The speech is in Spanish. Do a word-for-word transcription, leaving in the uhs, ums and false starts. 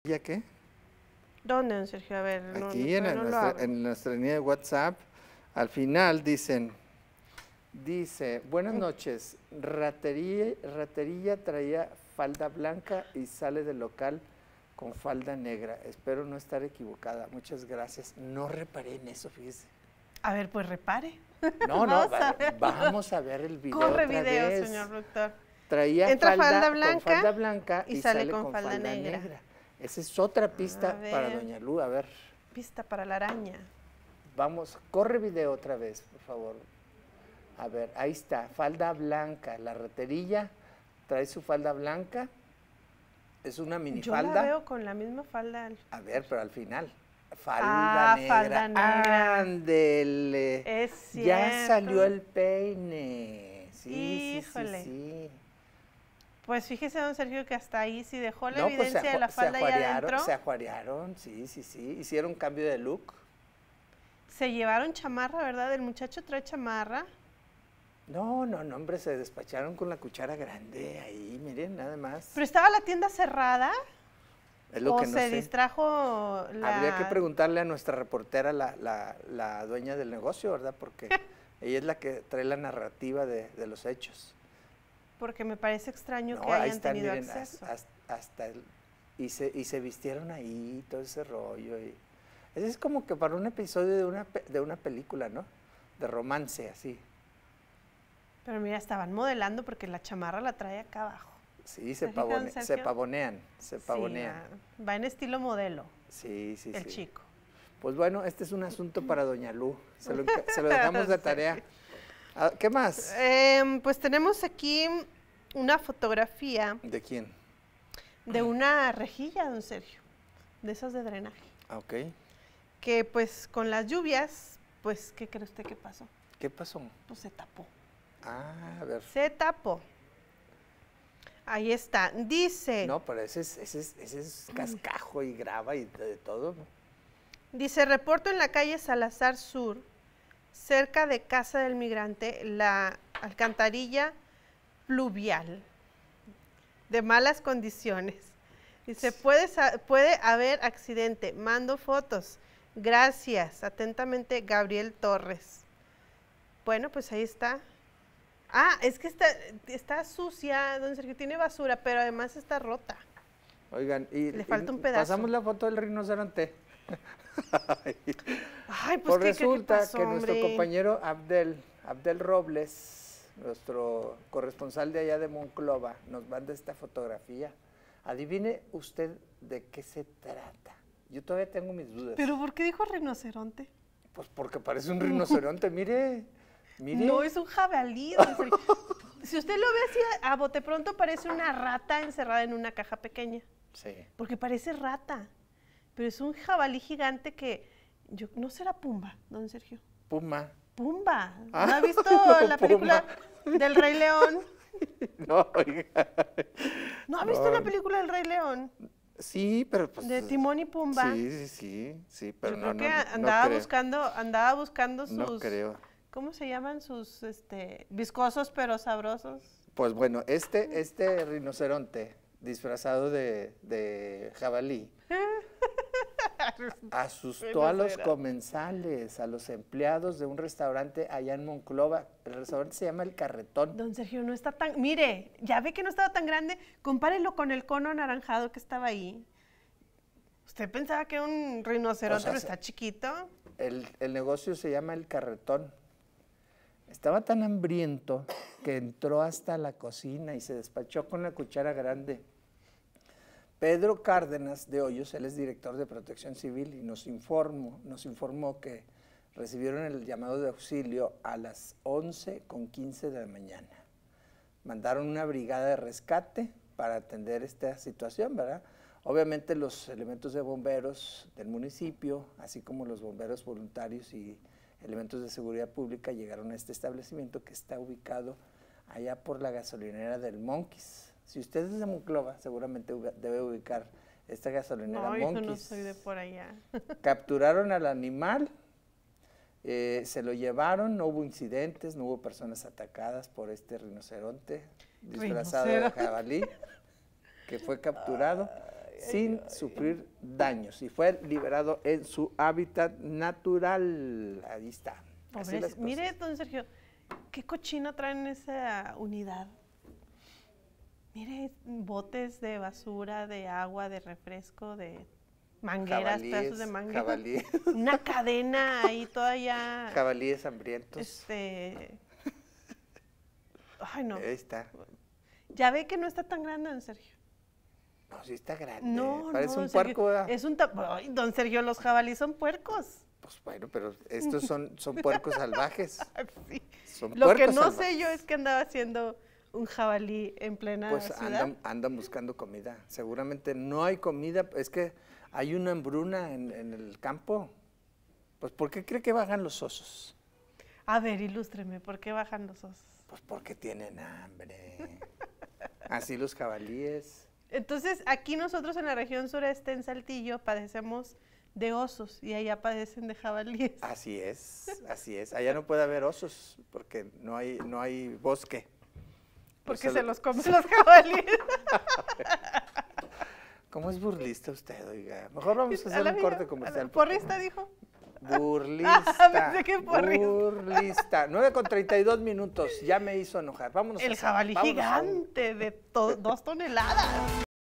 ¿Ya qué? ¿Dónde, don Sergio? A ver, no, Aquí no, en, no lo nuestra, abro. en nuestra línea de WhatsApp, al final dicen, dice, buenas noches, ratería, raterilla traía falda blanca y sale del local con falda negra. Espero no estar equivocada. Muchas gracias. No reparé en eso, fíjese. A ver, pues repare. No, no, Vamos va- a verlo. vamos a ver el video Corre otra video, vez. señor doctor. Traía Entra falda, falda con blanca falda blanca y y, sale sale con con, falda falda, negra. negra. Esa es otra pista A para ver. doña Lu. A ver, Pista para la araña. vamos, corre video otra vez, por favor. A ver, ahí está, falda blanca. La raterilla trae su falda blanca. Es una Yo minifalda. la veo con la misma falda. al- A ver, pero al final. Falda Ah, negra. falda negra. Ándele. Es cierto. Ya salió el peine. Sí, Híjole. sí, sí, sí. Pues fíjese, don Sergio, que hasta ahí sí dejó la No, pues se, evidencia de la ajua- se falda ahí ajuarearon, adentro. se ajuarearon, sí, sí, sí. Hicieron cambio de look. Se llevaron chamarra, ¿verdad? El muchacho trae chamarra. No, no, no, hombre, se despacharon con la cuchara grande ahí, miren, nada más. ¿Pero estaba la tienda cerrada? Es lo ¿O que no se sé. distrajo la...? Habría que preguntarle a nuestra reportera, la, la, la dueña del negocio, ¿verdad? Porque ella es la que trae la narrativa de, de los hechos. Porque me parece extraño No, que ahí hayan están, tenido miren, acceso. hasta, hasta el, y, se, y se vistieron ahí, todo ese rollo. Y, es como que para un episodio de una, pe- de una película, ¿no? De romance, así. Pero mira, estaban modelando porque la chamarra la trae acá abajo. Sí, se, ¿Se fijan, pavone- se Sergio? pavonean, se pavonean. Sí, va, va en estilo modelo, Sí, sí, el sí. chico. Pues bueno, este es un asunto para doña Lu. Se lo, enca- se lo dejamos de tarea. Ah, ¿qué más? Em, pues tenemos aquí una fotografía ¿De quién? de una rejilla, don Sergio, de esas de drenaje, Ah, ok. que pues con las lluvias, pues, ¿qué cree usted que pasó? ¿Qué pasó? Pues se tapó. Ah, a ver. Se tapó. Ahí está. Dice, No, pero ese es, ese es, ese es cascajo y grava y de, de todo. dice, reporto en la calle Salazar Sur, cerca de Casa del Migrante, la alcantarilla pluvial de malas condiciones. Dice, puede, sa- puede haber accidente, mando fotos. Gracias. Atentamente, Gabriel Torres. Bueno, pues ahí está. Ah, es que está, está sucia, don Sergio, tiene basura, pero además está rota. Oigan, y, Le y falta un pedazo. pasamos la foto del rinoceronte. Ay, pues, Pues ¿qué- qué- qué resulta pasó, que nuestro hombre? compañero Abdel, Abdel Robles, nuestro corresponsal de allá de Monclova, nos manda esta fotografía. Adivine usted de qué se trata. Yo todavía tengo mis dudas. ¿Pero por qué dijo rinoceronte? Pues porque parece un rinoceronte, mire, mire. No, es un jabalí, don Sergio. Si usted lo ve así a, a bote pronto, parece una rata encerrada en una caja pequeña. Sí. Porque parece rata. Pero es un jabalí gigante que... Yo, ¿no será Pumba, don Sergio? Puma. Pumba. ¿No Ah, ha visto la película del Rey León? No, oiga. ¿No ha visto No. la película del Rey León? Sí, pero pues. De Timón y Pumba. Sí, sí, sí, sí, pero Yo no, creo que no, no andaba creo. buscando, andaba buscando sus... No creo. ¿Cómo se llaman sus este, viscosos pero sabrosos? Pues bueno, este, este rinoceronte disfrazado de, de jabalí asustó a los comensales, a los empleados de un restaurante allá en Monclova. El restaurante se llama El Carretón. Don Sergio, no está tan... Mire, ya ve que no estaba tan grande. Compárelo con el cono anaranjado que estaba ahí. Usted pensaba que era un rinoceronte, O sea, pero se- está chiquito. El, el negocio se llama El Carretón. Estaba tan hambriento que entró hasta la cocina y se despachó con la cuchara grande. Pedro Cárdenas de Hoyos, él es director de Protección Civil y nos informó, nos informó que recibieron el llamado de auxilio a las once con quince de la mañana. Mandaron una brigada de rescate para atender esta situación, ¿verdad? Obviamente los elementos de bomberos del municipio, así como los bomberos voluntarios y elementos de seguridad pública llegaron a este establecimiento que está ubicado allá por la gasolinera del Monkeys. Si usted es de Monclova, seguramente ubi- debe ubicar esta gasolinera No, yo Monkeys. no soy de por allá. Capturaron al animal, eh, se lo llevaron, no hubo incidentes, no hubo personas atacadas por este rinoceronte disfrazado de Rinoceronte. jabalí que fue capturado. sin ay. sufrir daños y fue liberado en su hábitat natural. Ahí está. Así Pobres- las cosas. Mire, don Sergio, qué cochino traen esa unidad. Mire, botes de basura, de agua, de refresco, de mangueras, Jabalíes, pedazos de mangueras. jabalíes. Una cadena ahí todavía. Jabalíes hambrientos. Este. Ay, no. Ahí está. Ya ve que no está tan grande, don Sergio. No, sí está grande. No, Parece no, un don Sergio, puerco, ¿verdad? Es un ta- Ay, don Sergio, los jabalíes son puercos. Pues bueno, pero estos son, son puercos salvajes. Sí. Son Lo que puercos no salvajes. sé yo es que andaba haciendo un jabalí en plena Pues ciudad. andan, andan buscando comida. Seguramente no hay comida. Es que hay una hambruna en, en el campo. Pues ¿por qué cree que bajan los osos? A ver, ilústreme, ¿por qué bajan los osos? Pues porque tienen hambre. Así los jabalíes. Entonces, aquí nosotros en la región sureste, en Saltillo, padecemos de osos y allá padecen de jabalíes. Así es, así es. Allá no puede haber osos porque no hay, no hay bosque. Pues Porque se se lo- los comen los jabalíes. ¿Cómo es burlista usted, oiga? Mejor vamos a A hacer la un mía, corte a la- comercial. ¿Porrista dijo? Burlista. Pensé que porrista. Burlista. nueve con treinta y dos minutos. Ya me hizo enojar. Vámonos. a El hacer- jabalí vámonos a un- gigante de to- dos toneladas.